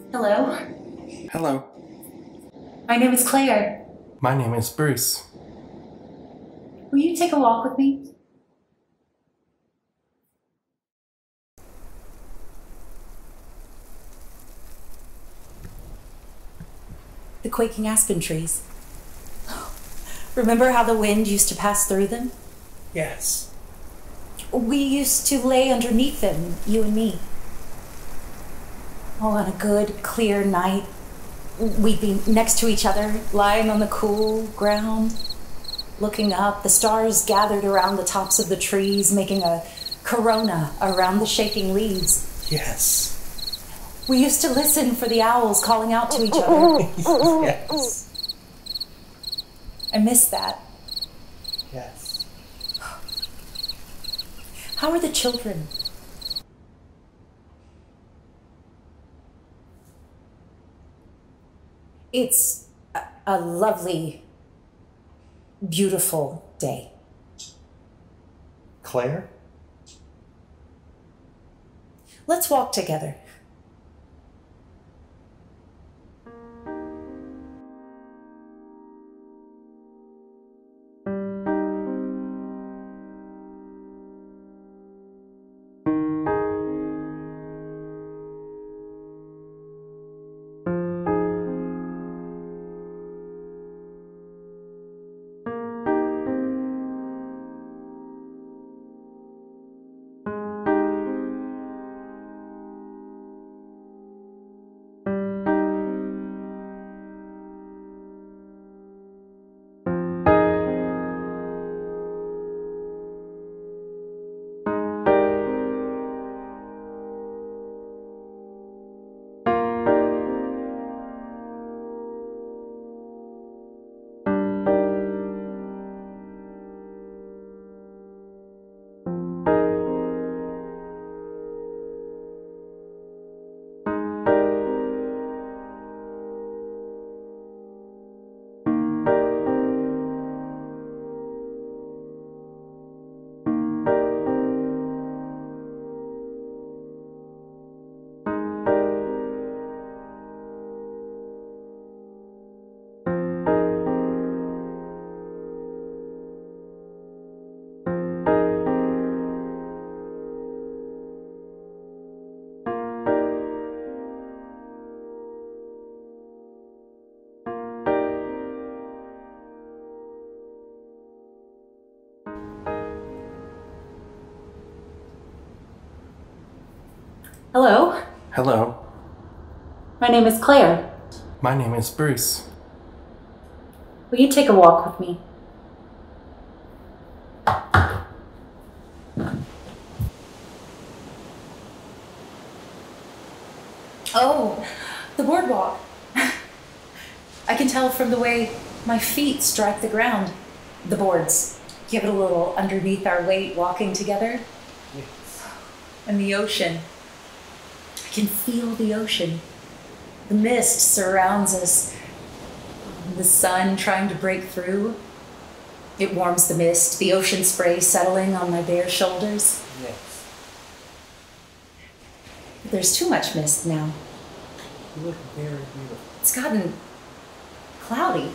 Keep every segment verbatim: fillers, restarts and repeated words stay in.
Hello, Hello, my name is Claire. my name is Bruce. Will you take a walk with me? The quaking aspen trees. Remember how the wind used to pass through them? Yes. We used to lay underneath them, you and me. Oh, on a good, clear night, we'd be next to each other, lying on the cool ground, looking up. The stars gathered around the tops of the trees, making a corona around the shaking leaves. Yes. We used to listen for the owls calling out to each other. Yes. I miss that. Yes. How are the children? It's a, a lovely, beautiful day. Claire? Let's walk together. Hello, Hello, my name is Claire. my name is Bruce. Will you take a walk with me? Oh, the boardwalk. I can tell from the way my feet strike the ground. The boards. Give it a little underneath our weight walking together. Yes. And the ocean. I can feel the ocean. The mist surrounds us. The sun trying to break through. It warms the mist, the ocean spray settling on my bare shoulders. Yes. But there's too much mist now. You look very beautiful. It's gotten cloudy.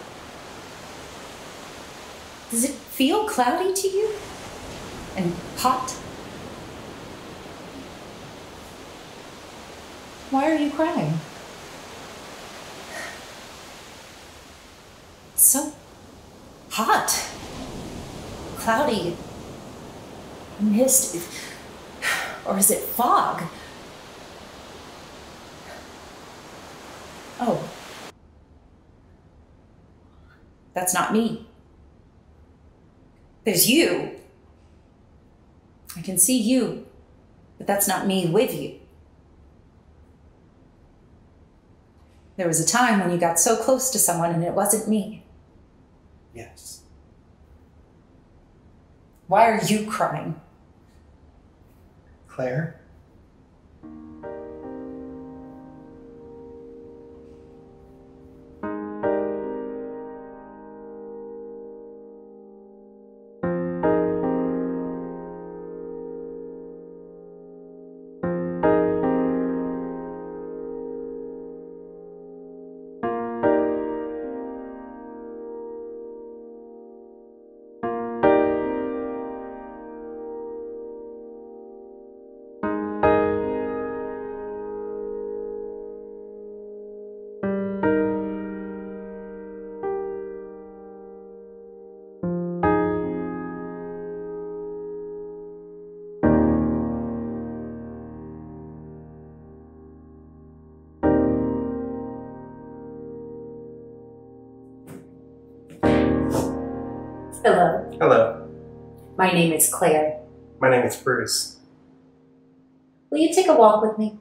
Does it feel cloudy to you? And hot? Why are you crying? It's so hot. Cloudy. Mist. Or is it fog? Oh. That's not me. There's you. I can see you, but that's not me with you. There was a time when you got so close to someone and it wasn't me. Yes. Why are you crying? Claire? Hello, Hello. my name is Claire. My name is Bruce. Will you take a walk with me?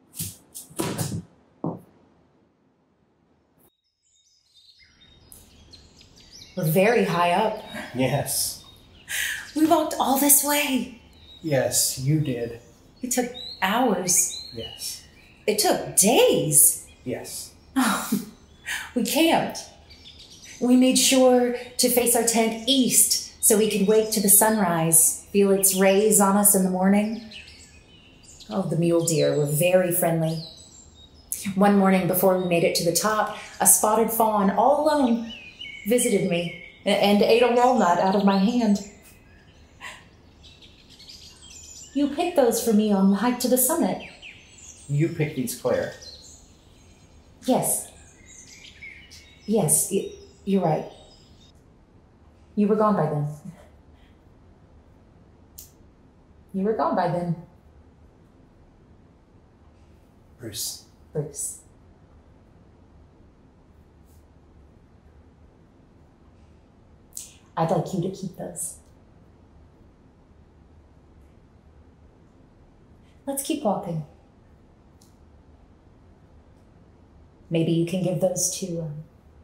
We're very high up. Yes. We walked all this way. Yes, you did. It took hours. Yes. It took days. Yes. We camped. We made sure to face our tent east so we could wake to the sunrise, feel its rays on us in the morning. Oh, the mule deer were very friendly. One morning before we made it to the top, a spotted fawn, all alone, visited me and ate a walnut out of my hand. You picked those for me on the hike to the summit. You picked these, Claire. Yes. Yes, y- you're right. You were gone by then. You were gone by then, Bruce. Bruce. I'd like you to keep those. Let's keep walking. Maybe you can give those to um,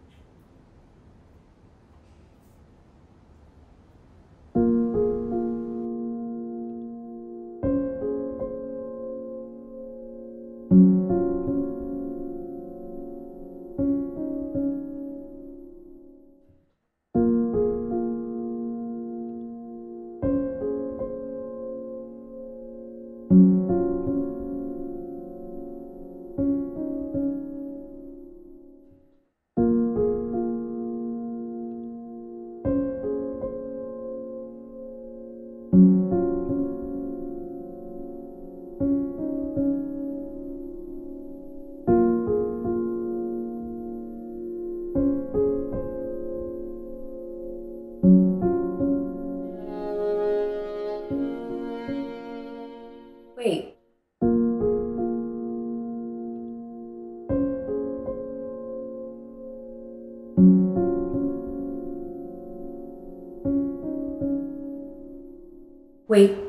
wait. Wait.